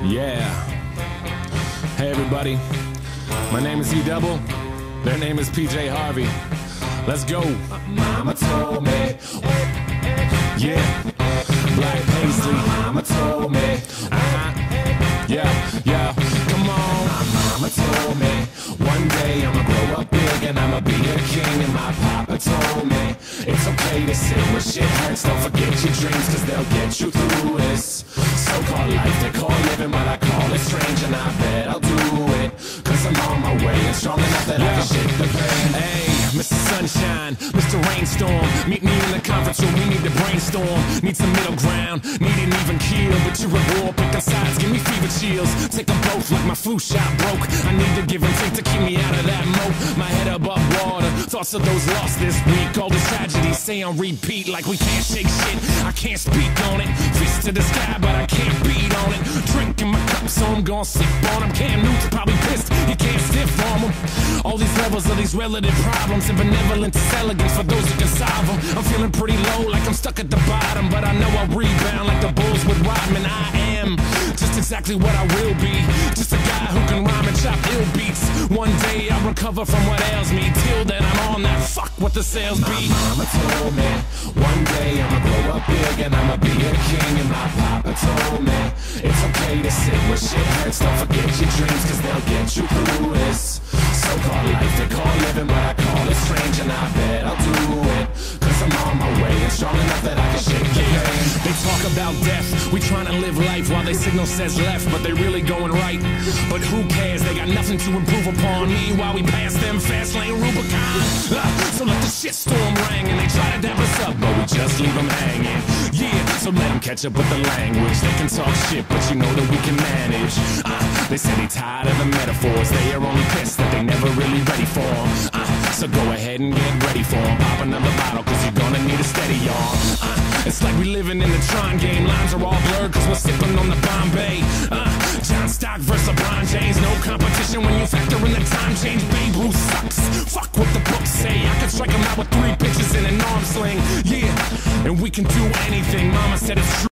Yeah. Hey everybody, my name is E-Double, their name is PJ Harvey. Let's go. Mama told me. Yeah. Black Paisley. Mama told me. Yeah. Come on. My mama told me one day I'ma grow up big and I'ma be a king. And my papa told me it's okay to sit where shit hurts. Don't forget your dreams, cause they'll get you through this so-called life they call living, but I call it strange. And I bet I'll do it, cause I'm on my way and strong enough that I can shake the pain. Hey, Mr. Sunshine, Mr. Rainstorm, meet me in the conference room, we need to brainstorm. Need some middle ground, need an even keel, but you're at war, picking sides, give me fever chills. Take them both like my flu shot broke. I need to give and take to keep me out of that moat. My head above water, thoughts of those lost this week. All these tragedies say on repeat, like we can't shake shit. I can't speak on it, fist to the sky, but I can't beat on it. Drinking my cup, so I'm gonna sip on him. Cam Newton's probably pissed, he can't stiff on him. All these levels of these relative problems, and benevolence is elegance for those who can solve them. I'm feeling pretty low, like I'm stuck at the bottom, but I know I'll rebound like the Bulls with Rodman. I am just exactly what I will be, just a guy who can rhyme and chop ill beats. One day I'll recover from what ails me. Till then I'm on that fuck what the sales be. My mama told me one day I'ma grow up big and I'ma be a king. And my papa told me it's okay to sit where shit hurts. Don't forget your dreams, cause they'll get you through this so-called life they call living, but I call it strange. And I bet I'll do it, cause I'm on my way and strong enough that I can shake the pain. They talk about death, we trying to live life while they signal says left, but they really going right. But who cares, they got nothing to improve upon. Meanwhile we pass them fast lane Rubicon. So let the shitstorm ring and they try to dap us up, but we just leave them hanging. Yeah, so let them catch up with the language. They can talk shit, but you know that we can manage. They say they tired of the metaphors, they are only pissed that they never really ready for them. So go ahead and get ready for them. Pop another bottle, cause you're gonna need a steady arm. It's like we living in the Tron game. Lines are all blurred cause we're sipping on the Bombay. John Stock versus LeBron James. No competition when you factor in the time change. Babe Ruth sucks, fuck what the books say. I could strike him out with 3 pitches in an arm sling. Yeah, and we can do anything. Mama said it's true.